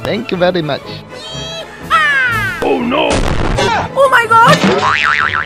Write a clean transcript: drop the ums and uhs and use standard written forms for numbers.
Thank you very much. Oh no! Oh my god!